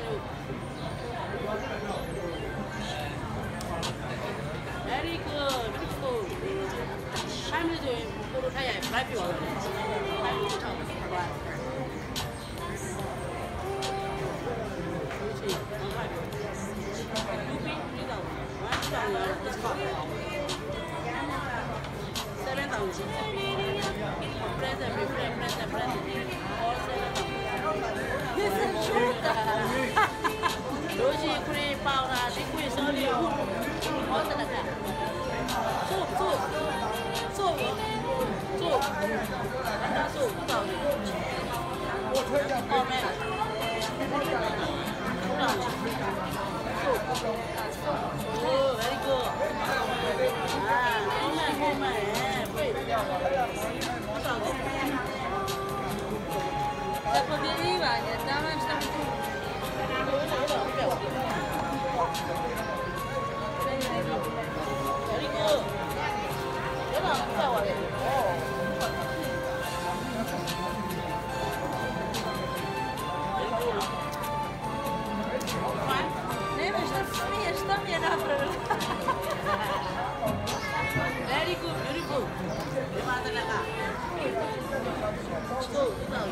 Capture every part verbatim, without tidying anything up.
you. Very good, beautiful. Time is doing photo try I bribe you already. Time is talk. Right. Seven thousand. Present, present, present, present. All seven thousand. This is true. Rosie, cream powder, liquid solid. All the time. Soup, soup, soup, soup. That's soup. Two thousand. Oh man. Two thousand. Oh, very good. Ah, woman, woman. Wait. Two thousand. Dopo di arriva, andiamo a stare tu. Very good. Cái nào cũng sao vậy? Nee, maar stap meer, stap meer naar voren. Very good, beautiful. Di mana nak? Tuh, tahu.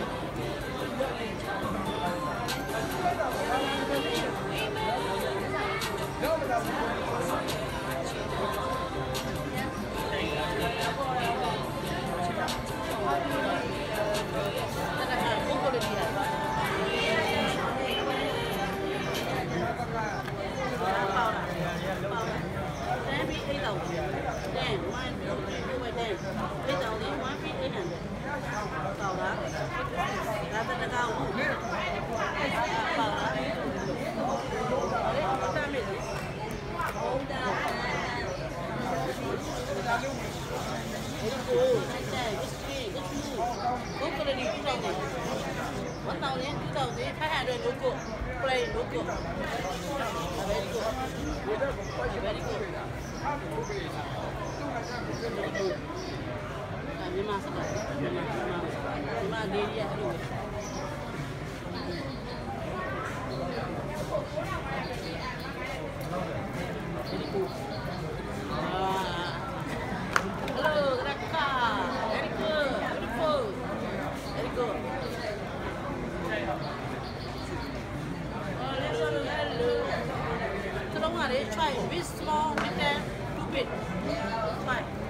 One thousand, two thousand, five hundred logo, play logo. Very good. Very good. Very good. Kami masak. Lima dia dulu. Very good. Hello, Raka. Very good. Beautiful. Very good. Hello. So don't worry, try with small, with them, two bit. Try.